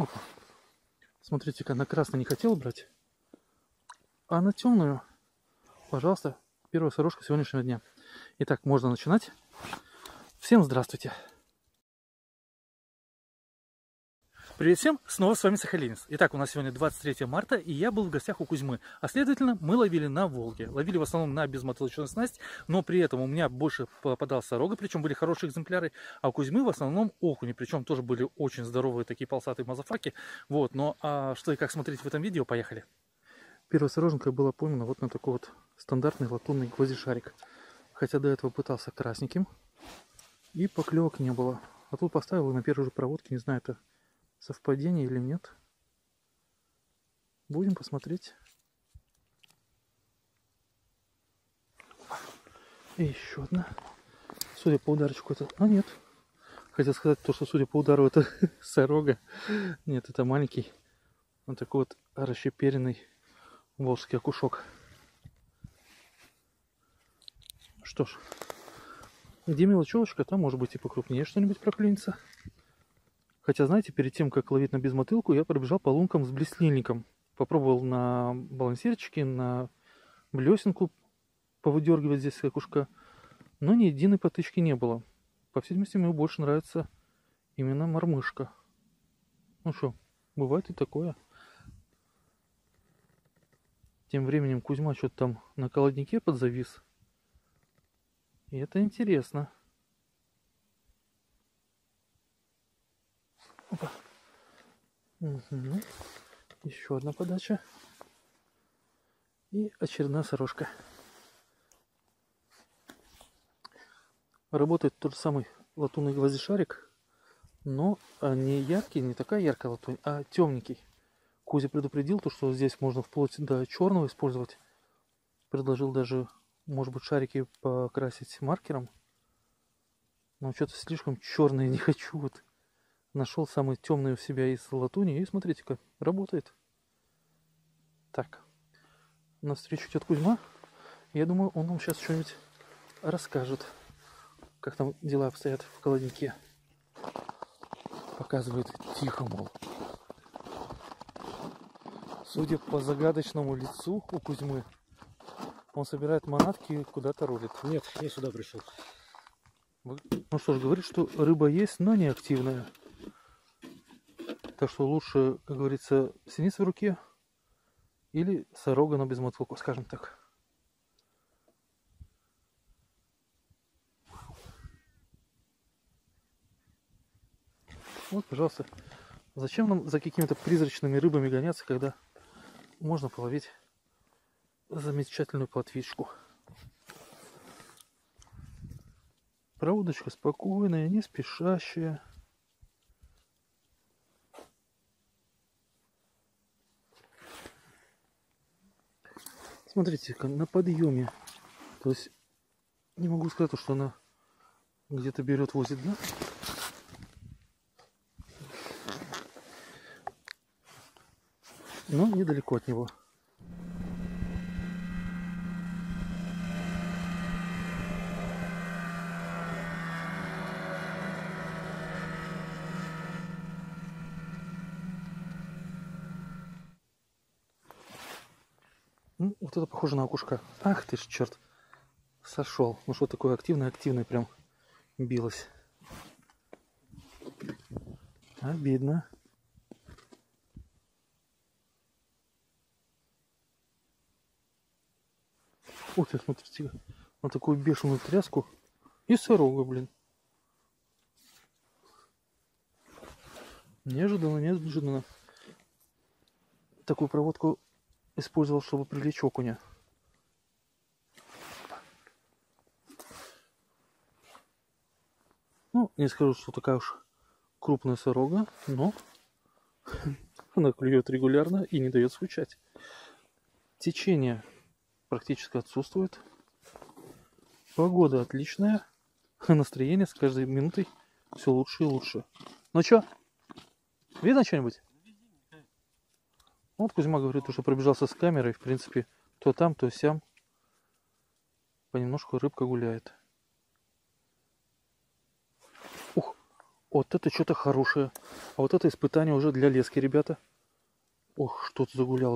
Опа. Смотрите-ка, на красный не хотел брать, а на темную, пожалуйста, первая сорожка сегодняшнего дня. Итак, можно начинать. Всем здравствуйте. Привет всем, снова с вами Сахалинец. Итак, у нас сегодня 23 марта, и я был в гостях у Кузьмы. А следовательно, мы ловили на Волге. Ловили в основном на безмотылочную снасть, но при этом у меня больше попадалась сорога, причем были хорошие экземпляры, а у Кузьмы в основном окуни, причем тоже были очень здоровые такие полосатые мазафаки. Вот, но что и как смотреть в этом видео, поехали. Первая сороженка была поймана вот на такой вот стандартный латунный гвоздишарик. Хотя до этого пытался красненьким, и поклевок не было. А тут поставил на первой же проводке, не знаю, это совпадение или нет. Будем посмотреть. И еще одна. Судя по ударочку это... А нет. Хотел сказать то, что судя по удару это сорога. Нет, это маленький. Вот такой вот расщеперенный волжский окушок. Что ж. Где мелочевочка, там может быть и покрупнее что-нибудь проклюнется. Хотя, знаете, перед тем, как ловить на безмотылку, я пробежал по лункам с блеснильником. Попробовал на балансирчике, на блесенку повыдергивать здесь с окушка. Но ни единой потычки не было. По всей видимости, мне больше нравится именно мормышка. Ну что, бывает и такое. Тем временем Кузьма что-то там на колоднике подзавис. И это интересно. Опа. Угу. Еще одна подача. И очередная сорожка. Работает тот же самый латунный гвоздишарик, но не яркий, не такая яркая латунь, а темненький. Кузя предупредил, то, что здесь можно вплоть до черного использовать. Предложил даже, может быть, шарики покрасить маркером. Но что-то слишком черные не хочу. Вот. Нашел самый темный у себя из латуни. И смотрите-ка, работает. Так. Навстречу идет Кузьма. Я думаю, он нам сейчас что-нибудь расскажет. Как там дела обстоят в колоднике. Показывает тихо, мол. Судя по загадочному лицу у Кузьмы, он собирает манатки и куда-то рулит. Нет, я сюда пришел. Ну что ж, говорит, что рыба есть, но не активная. Так что лучше, как говорится, синица в руке или сорога, но без мотылку, скажем так. Вот, пожалуйста. Зачем нам за какими-то призрачными рыбами гоняться, когда можно половить замечательную плотвичку? Проводочка спокойная, не спешащая. Смотрите-ка, на подъеме. То есть не могу сказать, что она где-то берет, возит дна. Но недалеко от него. Ну, вот это похоже на окушка. Ах ты ж, черт. Сошел. Ну что такое активное прям билось. Обидно. Ух ты, смотрите, на такую бешеную тряску. И сорога, блин. Неожиданно, неожиданно. Такую проводку использовал, чтобы привлечь окуня. Ну, не скажу, что такая уж крупная сорога, но она клюет регулярно и не дает скучать. Течение практически отсутствует. Погода отличная. Настроение с каждой минутой все лучше и лучше. Ну что, видно что-нибудь? Вот Кузьма говорит, что пробежался с камерой. В принципе, то там, то сям. Понемножку рыбка гуляет. Ух, Вот это что-то хорошее. А вот это испытание уже для лески, ребята. Ох, что-то загуляло.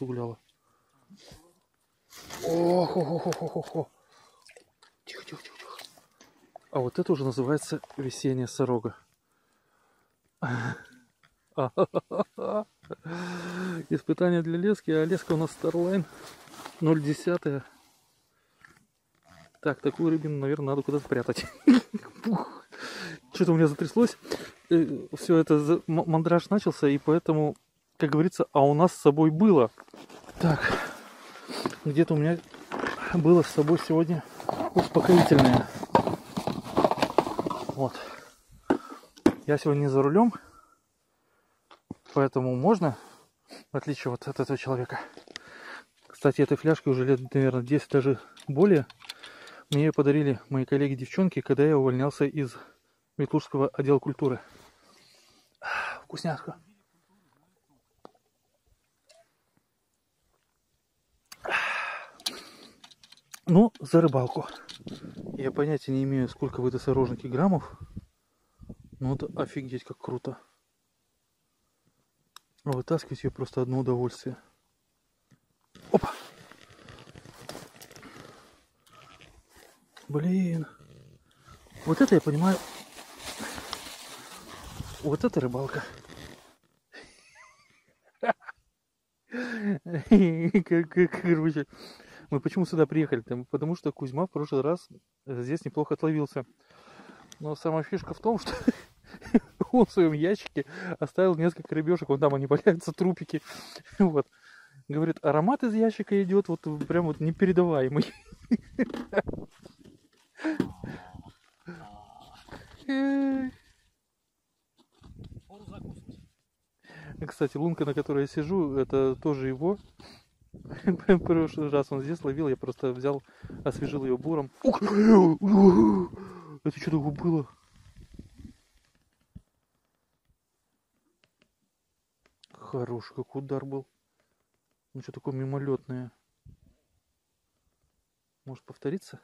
Ох, ох, ох, ох, ох, ох. Тихо. А вот это уже называется весенняя сорога. Испытание для лески, а леска у нас Starline 0,1. Так, такую рыбину, наверное, надо куда-то спрятать. Что-то у меня затряслось. Все это, мандраж начался, и поэтому, как говорится, а у нас с собой было. Так, где-то у меня было с собой сегодня успокоительное. Вот. Я сегодня не за рулем, поэтому можно, в отличие вот от этого человека. Кстати, этой фляжке уже лет, наверное, 10, даже более. Мне ее подарили мои коллеги-девчонки, когда я увольнялся из Ветлужского отдела культуры. Вкусняшка. Ну, за рыбалку. Я понятия не имею, сколько в этой сорожнике граммов. Но это офигеть как круто. А вытаскивать ее просто одно удовольствие. Опа! Блин. Вот это я понимаю. Вот это рыбалка. Короче, мы почему сюда приехали? Потому что Кузьма в прошлый раз здесь неплохо отловился. Но самая фишка в том, что он в своем ящике оставил несколько рыбешек. Вон там они валяются, трупики. Вот. Говорит, аромат из ящика идет вот прям вот непередаваемый. Кстати, лунка, на которой я сижу, это тоже его. В прошлый раз он здесь ловил, я просто взял, освежил ее буром. Это что такое было? Хороший как удар был. Ну что такое мимолетное? Может повториться?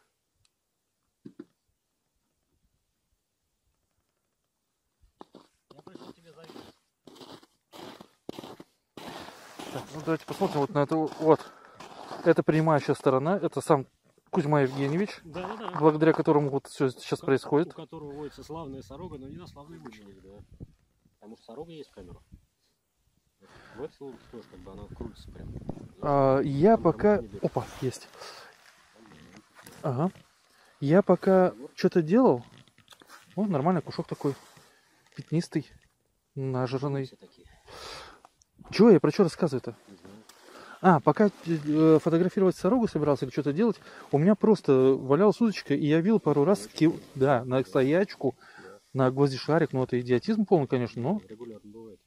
Так, ну давайте посмотрим вот на это. Вот. Это принимающая сторона. Это сам Кузьма Евгеньевич. Да. Благодаря которому вот все сейчас происходит. У которого водится славная сорога, но не на славный лучник, да. Потому что сорога есть камера. В этой лунке тоже как бы она крутится прям. Я пока... Опа, есть. Ага. Я пока что-то делал. О, нормальный кушок такой. Пятнистый. Нажранный. Чего я про что рассказываю-то? Пока фотографировать сорогу собирался или что-то делать, у меня просто валялась удочка, и я видел пару раз, да, на стоячку, на гвоздишарик, ну это идиотизм полный, конечно, но... Регулярно бывает.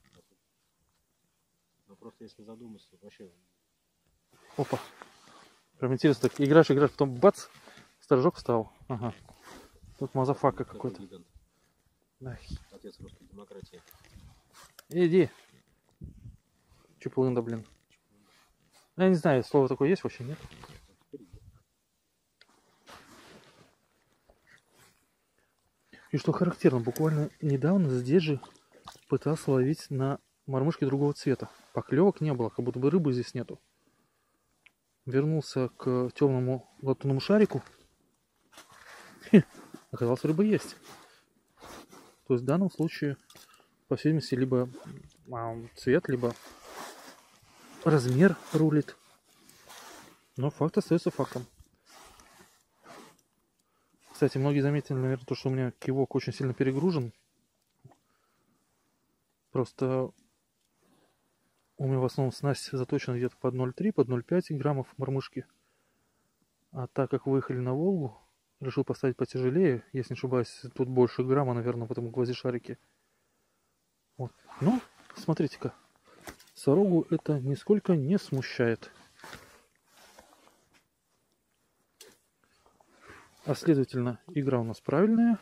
Но просто если задуматься, вообще... Опа. Прям интересно, так играешь, потом бац, сторожок встал. Ага. Тут мазафака какой-то. Да. Отец русской демократии. Иди. Чупулында, блин. Я не знаю, слово такое есть вообще, нет? И что характерно, буквально недавно здесь же пытался ловить на мормышке другого цвета. Поклевок не было, как будто бы рыбы здесь нету. Вернулся к темному латунному шарику. Оказалось, рыба есть. То есть в данном случае, по всей видимости, либо цвет, либо размер рулит. Но факт остается фактом. Кстати, многие заметили, наверное, то, что у меня кивок очень сильно перегружен. Просто у меня в основном снасть заточена где-то под 0,3, под 0,5 граммов мормышки. А так как выехали на Волгу, решил поставить потяжелее. Если не ошибаюсь, тут больше грамма, наверное, в этом гвоздишарике. Вот. Ну, смотрите-ка. Сорогу это нисколько не смущает. А следовательно, игра у нас правильная.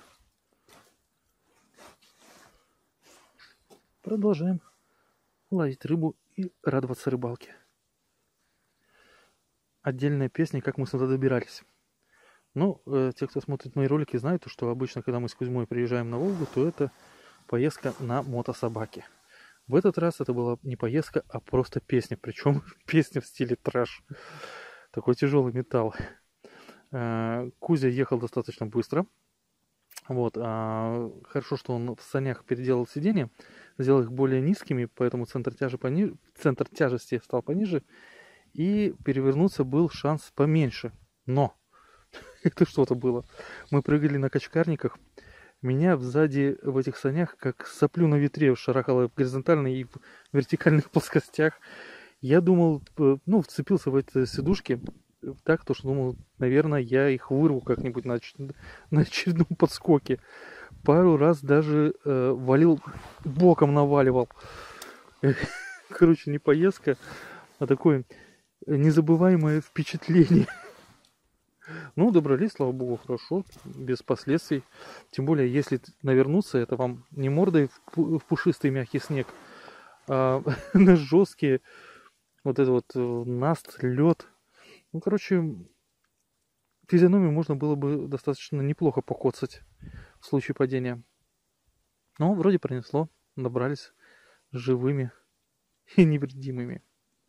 Продолжаем ловить рыбу и радоваться рыбалке. Отдельная песня, как мы сюда добирались. Ну, те, кто смотрит мои ролики, знают, что обычно, когда мы с Кузьмой приезжаем на Волгу, то это поездка на мотособаке. В этот раз это была не поездка, а просто песня. Причем песня в стиле трэш. Такой тяжелый металл. Кузя ехал достаточно быстро. Вот. Хорошо, что он в санях переделал сиденья, сделал их более низкими, поэтому центр тяжести стал пониже. И перевернуться был шанс поменьше. Но это что-то было. Мы прыгали на качкарниках. Меня сзади в этих санях, как соплю на ветре, шарахало в горизонтальных и в вертикальных плоскостях. Я думал, вцепился в эти сидушки так, что думал, наверное, я их вырву как-нибудь на очередном подскоке. Пару раз даже валил, боком наваливал. Короче, не поездка, а такое незабываемое впечатление. Ну, добрались, слава богу, хорошо, без последствий. Тем более, если навернуться, это вам не мордой в пушистый мягкий снег, а на жесткие, вот это вот наст, лед. Ну, короче, физиономию можно было бы достаточно неплохо покоцать в случае падения. Но вроде пронесло, добрались живыми и невредимыми.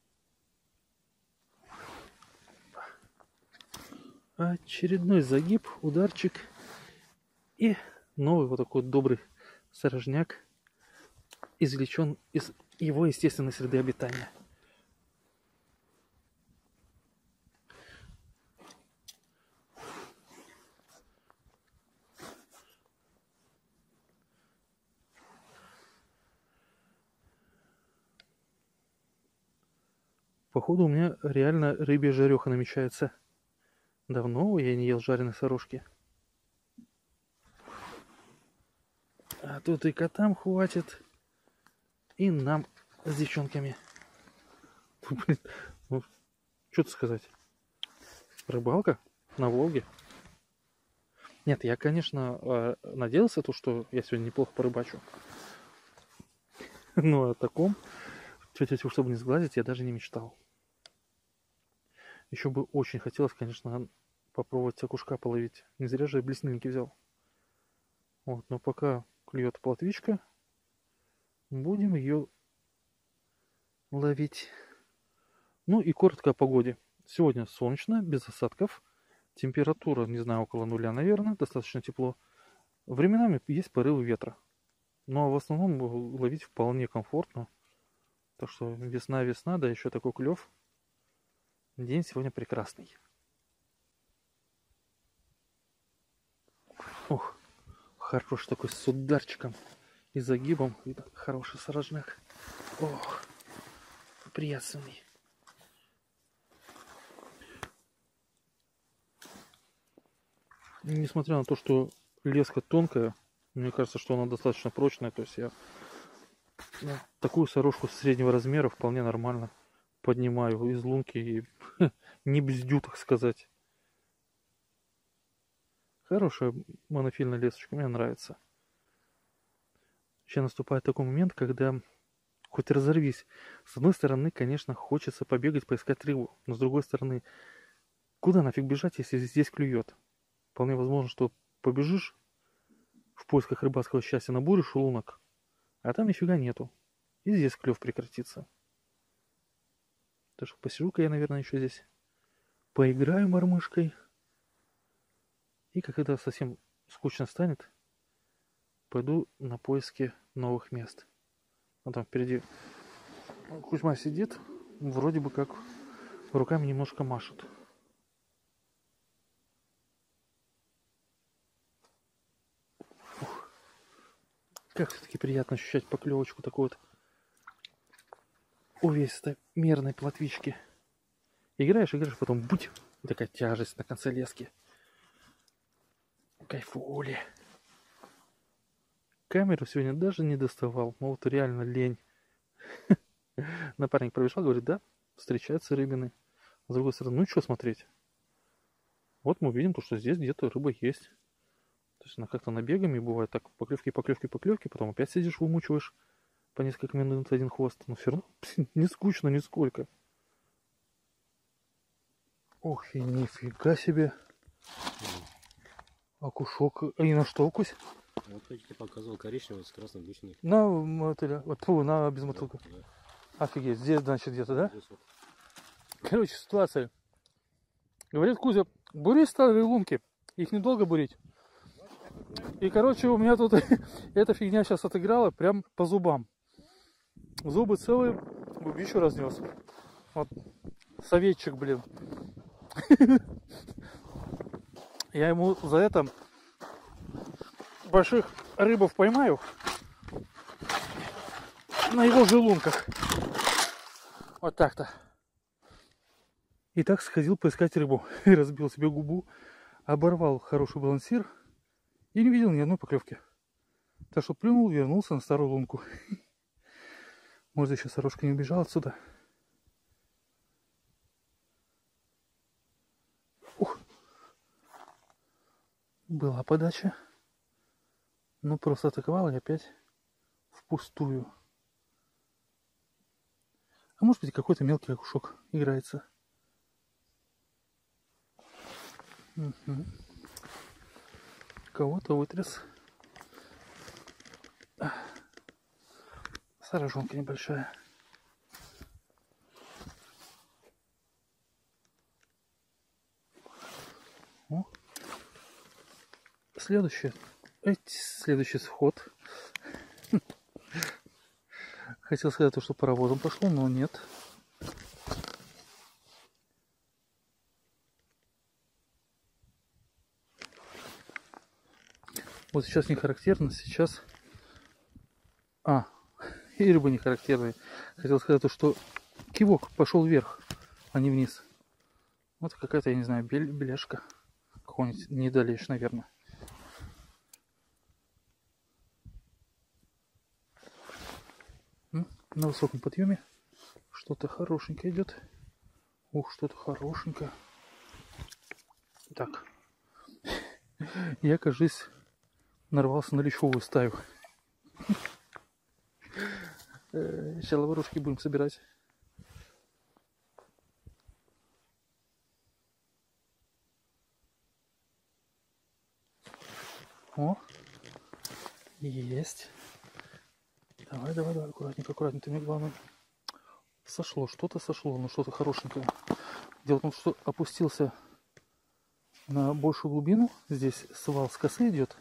Очередной загиб, ударчик и новый вот такой добрый сорожняк извлечен из его естественной среды обитания. Походу у меня реально рыбья жареха намечается. Давно я не ел жареной сорожки. А тут и котам хватит, и нам с девчонками. Блин, ну, что-то сказать. Рыбалка на Волге. Нет, я, конечно, надеялся, что я сегодня неплохо порыбачу. Но о таком, чтобы не сглазить, я даже не мечтал. Еще бы очень хотелось, конечно, попробовать окушка половить. Не зря же я блеснильники взял. Вот, но пока клюет плотвичка, будем ее ловить. Ну и коротко о погоде. Сегодня солнечно, без осадков. Температура, не знаю, около нуля, наверное. Достаточно тепло. Временами есть порывы ветра. Но в основном ловить вполне комфортно. Так что весна, да еще такой клев. День сегодня прекрасный. Ох, хороший такой с ударчиком и загибом. И хороший сорожняк. Ох, приятный. Несмотря на то, что леска тонкая, мне кажется, что она достаточно прочная. То есть я такую сорожку среднего размера вполне нормально поднимаю из лунки и не бздю, так сказать. Хорошая монофильная лесочка, мне нравится. Сейчас наступает такой момент, когда хоть разорвись. С одной стороны, конечно, хочется побегать, поискать рыбу. Но с другой стороны, куда нафиг бежать, если здесь клюет? Вполне возможно, что побежишь в поисках рыбацкого счастья, набуришь лунок, а там нифига нету. И здесь клев прекратится. Так что посижу-ка я, наверное, еще здесь. Поиграю мормышкой. И когда совсем скучно станет, пойду на поиски новых мест. А там впереди Кузьма сидит, вроде бы как руками немножко машет. Ух. Как все-таки приятно ощущать поклевочку такой вот увесистой мерной плотвички. Играешь, потом будь, и такая тяжесть на конце лески. Кайфули. Камеру сегодня даже не доставал. Ну вот реально лень. Напарник пробежал, говорит, да, встречаются рыбины. А с другой стороны, ну что смотреть? Вот мы видим, что здесь где-то рыба есть. То есть она как-то набегами бывает так поклевки, потом опять сидишь, вымучиваешь по несколько минут один хвост. Но все равно не скучно нисколько. Ох, и нифига себе. окушок. И на что укусь? Вот я тебе показывал коричневый с красным бычиной. На мотыля. Вот, фу, на безмотылка. Да. Офигеть, здесь, значит, где-то, да? Здесь вот. Короче, ситуация. Говорит Кузя, бури старые лунки. Их недолго бурить. И, короче, у меня тут эта фигня сейчас отыграла прям по зубам. Зубы целые, губищу разнес. Вот, советчик, блин. Я ему за это больших рыбов поймаю на его же лунках. Вот так-то. И так сходил поискать рыбу. И разбил себе губу, оборвал хороший балансир и не видел ни одной поклевки. Так что плюнул, вернулся на старую лунку. Может, еще сорожка не убежала отсюда. Ух. Была подача. Но просто атаковал и опять впустую. А может быть, какой-то мелкий окушок играется. Угу. Кого-то вытряс. Сорожонка небольшая. О. Следующий сход. Хотел сказать, что паровозом пошло, но нет. Вот сейчас не характерно, сейчас... и рыба не характерная. Хотел сказать, что кивок пошел вверх, а не вниз. Вот какая-то, я не знаю, беляшка. Какой-нибудь недолечь, наверное. На высоком подъеме что-то хорошенькое идет. Ух, что-то хорошенькое. Так. Я, кажись, нарвался на лещевую стаю. Сейчас лаврушки будем собирать. О, есть. Давай, аккуратненько, аккуратненько. Мне главное, сошло, что-то сошло, но что-то хорошенькое. Дело в том, что опустился на большую глубину. Здесь свал с косы идет.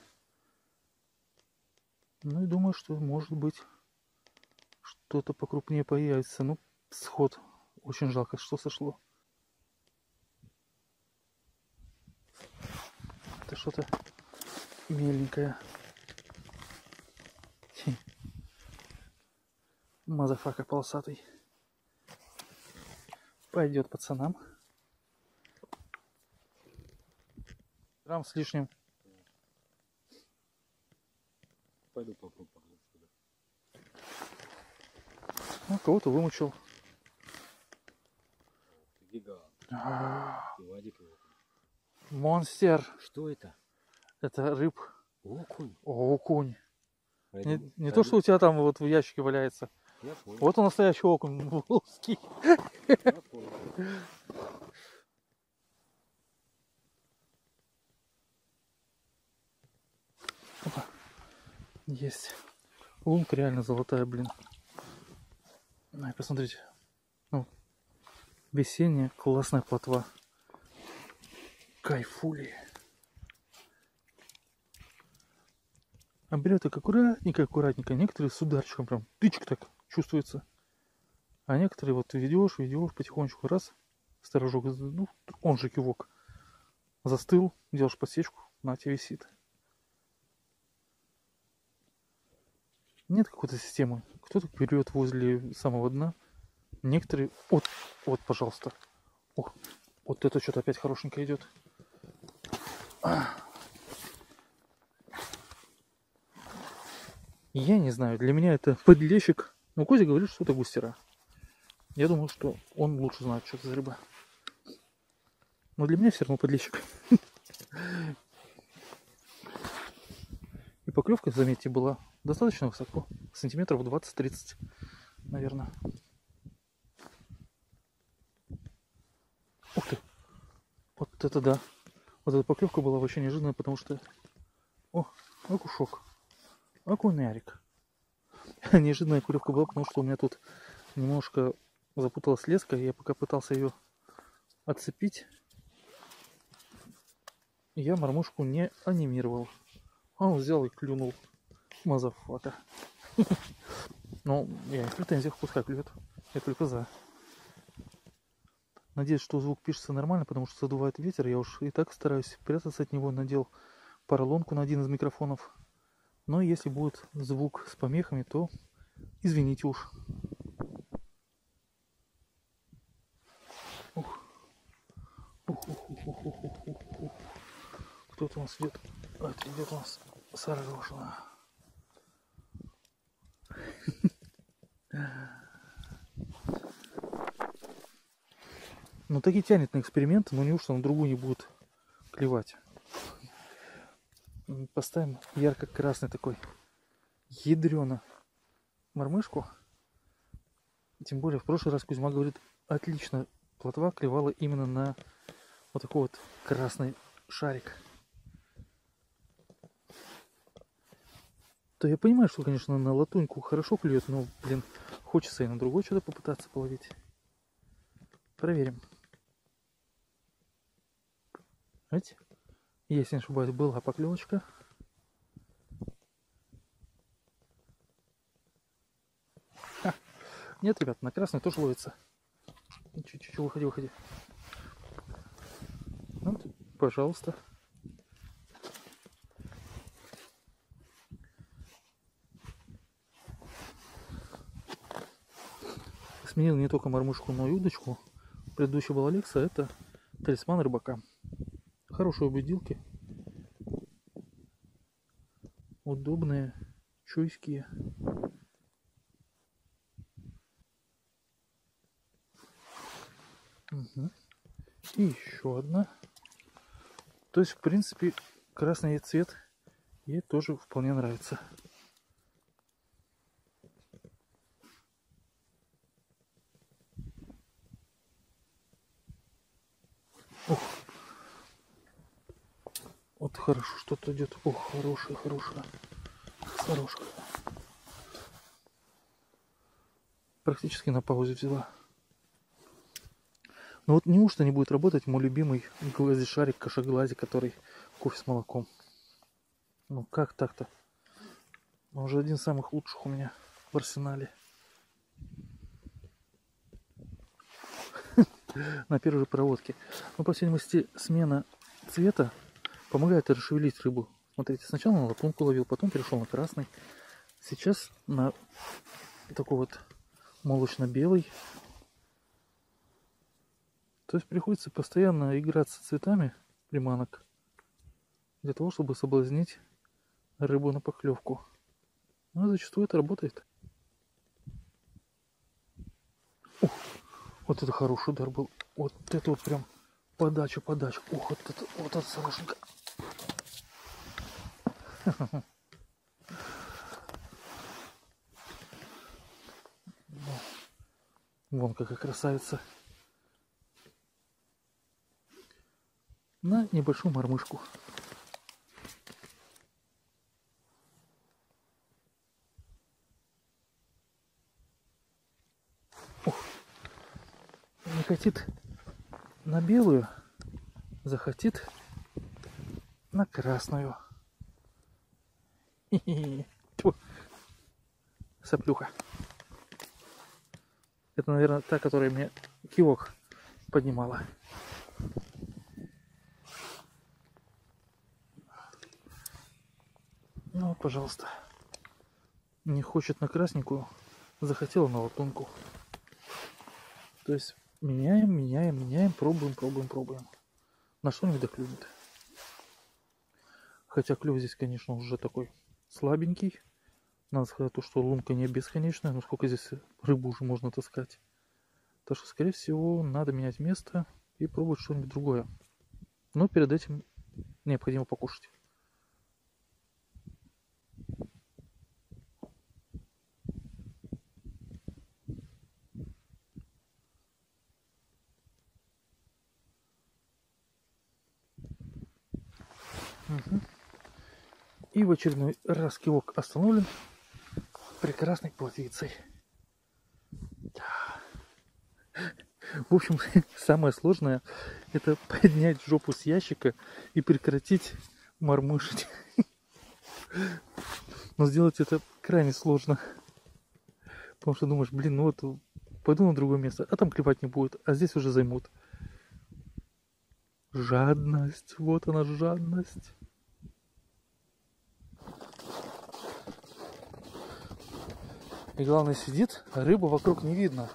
Ну и думаю, что может быть что-то покрупнее появится. Ну, сход. Очень жалко, что сошло. Это что-то меленькое. Мазафака полосатый. Пойдет пацанам. Грамм с лишним. Пойду попробую. Ну, кого-то вымучил. Гигант. Монстер. Что это? Это рыб. Окунь. Окунь. Не, не то, что у тебя там вот в ящике валяется. Вот он настоящий окунь. Волжский. Опа. Есть. Лунка реально золотая, блин. Посмотрите. Ну, весенняя классная плотва. Кайфули. А берет так аккуратненько, аккуратненько. Некоторые с ударчиком прям тычк так чувствуется. А некоторые вот ведешь потихонечку раз. Сторожок, ну, он же кивок. Застыл, делаешь подсечку, на тебе висит. Нет какой-то системы. Кто-то берет возле самого дна. Некоторые... Вот, пожалуйста. Ох, вот это что-то опять хорошенько идет. Я не знаю, для меня это подлещик. Но Кузя говорит, что это густера. Я думаю, что он лучше знает, что это за рыба. Но для меня все равно подлещик. И поклевка, заметьте, была достаточно высоко. Сантиметров 20-30, наверное. Ух ты! Вот это да! Вот эта поклевка была вообще неожиданная, потому что... О, окушок. Окунярик. Неожиданная поклевка была, потому что у меня тут немножко запуталась леска. Я пока пытался ее отцепить, я мормышку не анимировал. А он взял и клюнул. Мазафака. Но я не в претензиях, пускай клюет. Я только за. Надеюсь, что звук пишется нормально, потому что задувает ветер. Я уж и так стараюсь прятаться от него. Надел поролонку на один из микрофонов. Но если будет звук с помехами, то извините уж. Ух. Ух. Кто-то у нас идет. А это идет у нас Сарожина. Ну так и тянет на эксперименты, но неужто на другую не будет клевать. Поставим ярко-красный такой ядрёно мормышку. Тем более в прошлый раз Кузьма говорит, отлично плотва клевала именно на вот такой вот красный шарик. То я понимаю, что, конечно, на латуньку хорошо клюет, но, блин, хочется и на другой что-то попытаться половить. Проверим. Видите? Если не ошибаюсь, была поклевочка. Ха. Нет, ребят, на красный тоже ловится. Чуть-чуть, выходи. Вот, пожалуйста. Сменил не только мормышку, но и удочку. Предыдущая была Лекса, это талисман рыбака. Хорошие обыдилки. Удобные, чуйские. Угу. И еще одна. То есть, в принципе, красный цвет ей тоже вполне нравится. Ох. Вот хорошо что-то идет. Ох, хорошая. Сорожка. Практически на паузе взяла. Но вот неужто не будет работать мой любимый глазишарик кашеглази, который кофе с молоком? Ну как так-то? Он уже один из самых лучших у меня в арсенале. На первой же проводке. Но по всей видимости смена цвета помогает расшевелить рыбу. Смотрите, сначала на латунку ловил, потом перешел на красный. Сейчас на такой вот молочно-белый. То есть приходится постоянно играться цветами приманок для того, чтобы соблазнить рыбу на поклевку. Но зачастую это работает. Ух, вот это хороший удар был. Вот это вот прям подача. Ух, вот это хорошенько. Вон какая красавица. На небольшую мормышку. Ух. Не хотит на белую, захотит на красную. Тьфу. Соплюха. Это, наверное, та, которая мне кивок поднимала. Ну, пожалуйста. Не хочет на красненькую, захотела на латунку. То есть меняем, пробуем. На что-нибудь доклюнет. Хотя клюв здесь, конечно, уже такой слабенький. Надо сказать, что лунка не бесконечная, но сколько здесь рыбу уже можно таскать. Так что, скорее всего, надо менять место и пробовать что-нибудь другое. Но перед этим необходимо покушать. Угу. И в очередной раз кивок остановлен прекрасной плотвицей. В общем, самое сложное — это поднять жопу с ящика и прекратить мормышить. Но сделать это крайне сложно. Потому что думаешь, блин, ну вот пойду на другое место, а там клевать не будет, а здесь уже займут. Жадность, вот она жадность. И главное, сидит, а рыбу вокруг не видно.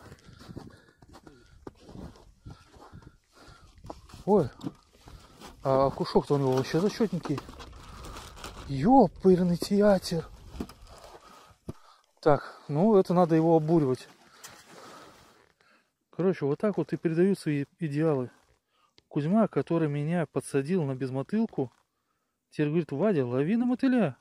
Ой, а кушок-то у него вообще зачетненький. Ёпырный театр. Так, ну это надо его обуривать. Короче, вот так вот и передают свои идеалы. Кузьма, который меня подсадил на безмотылку, теперь говорит: Вадя, лови на мотыля.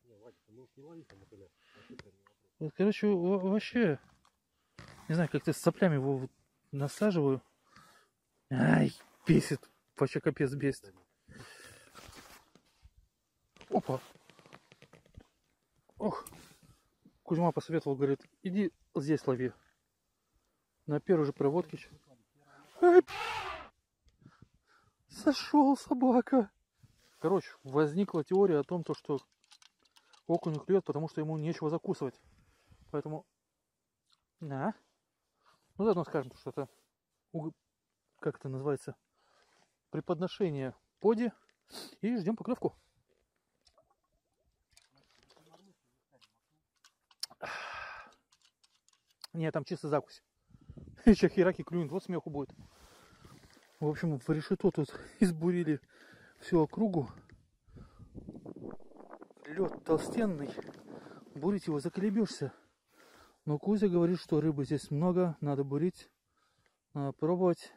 Вот, короче, вообще, не знаю, как-то с соплями его вот насаживаю. Ай, бесит. Вообще капец бесит. Опа. Ох. Кузьма посоветовал, говорит, иди здесь лови. На первой же проводке. Ай, сошел собака. Короче, возникла теория о том, что окунь не клюет, потому что ему нечего закусывать. Поэтому, да. Ну, заодно скажем, что это, как это называется, преподношение поди. И ждем поклевку. Нет, там чисто закусь. Еще хераки клюнет, вот смеху будет. В общем, в решето тут избурили всю округу. Лед толстенный. Бурить его заколебешься. Но Кузя говорит, что рыбы здесь много, надо бурить, надо пробовать.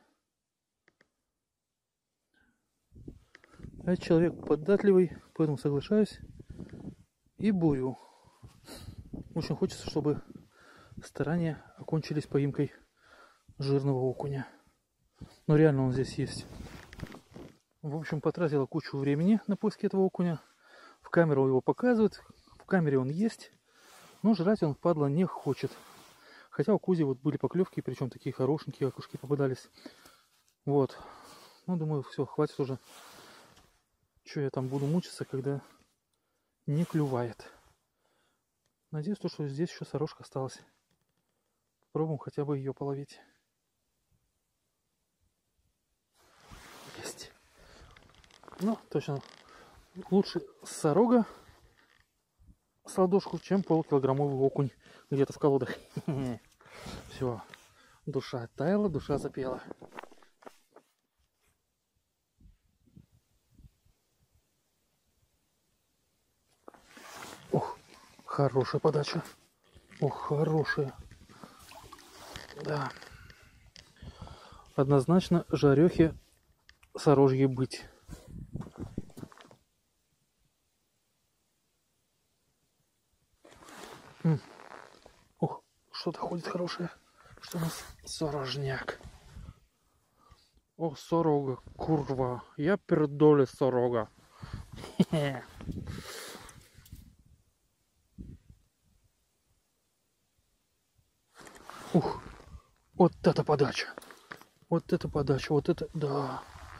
Я человек податливый, поэтому соглашаюсь и бурю. Очень хочется, чтобы старания окончились поимкой жирного окуня. Но реально он здесь есть. В общем, потратила кучу времени на поиски этого окуня. В камеру его показывают, в камере он есть. Но жрать он, падла, не хочет. Хотя у Кузи вот были поклевки, причем такие хорошенькие окушки попадались. Вот. Ну, думаю, все, хватит уже. Че я там буду мучиться, когда не клювает. Надеюсь, что здесь еще сорожка осталась. Попробуем хотя бы ее половить. Есть. Ну, точно. Лучше сорога с ладошку, чем полукилограммовый окунь где-то в колодах. Все. Душа оттаяла, душа запела. Ох, хорошая подача. Ох, хорошая. Да. Однозначно жарехи сорожьи быть. Ох, что-то ходит хорошее. Что у нас? Сорожняк. О, сорога, курва. Я пердоле сорога. Ух, вот это подача. Вот это подача, вот это, да.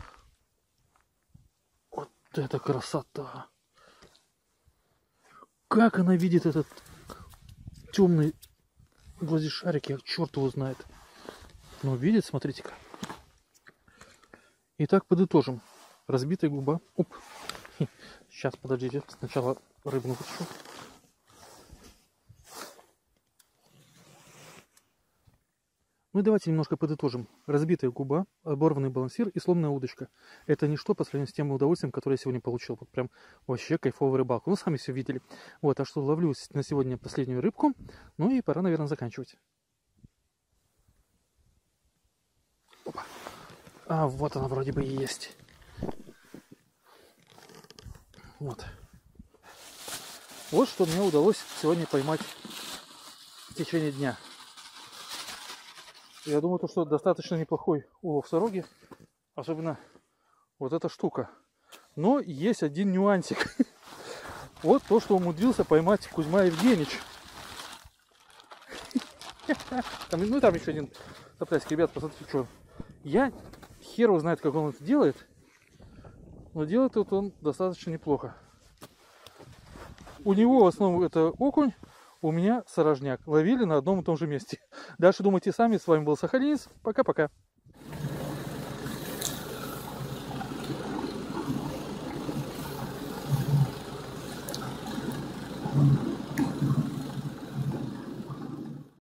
Вот это красота. Как она видит этот темный возле шарики, черт его знает. Но видит, смотрите-ка. Итак, подытожим. Разбитая губа. Оп. Сейчас, подождите. Сначала рыбу вытащу. Ну и давайте немножко подытожим. Разбитая губа, оборванный балансир и сломанная удочка. Это ничто по сравнению с тем удовольствием, которое я сегодня получил. Вот прям вообще кайфовая рыбалка. Ну, сами все видели. Вот, а что, ловлю на сегодня последнюю рыбку. Ну и пора, наверное, заканчивать. Опа. А вот она вроде бы и есть. Вот. Вот что мне удалось сегодня поймать в течение дня. Я думаю, что достаточно неплохой улов сороги. Особенно вот эта штука. Но есть один нюансик. Вот то, что умудрился поймать Кузьма Евгеньевич. Ну и там еще один топтасик. Ребят, посмотрите, что. Я хер его знает, как он это делает. Но делает это он достаточно неплохо. У него в основном это окунь, у меня сорожняк. Ловили на одном и том же месте. Дальше думайте сами. С вами был Сахалинец. Пока-пока.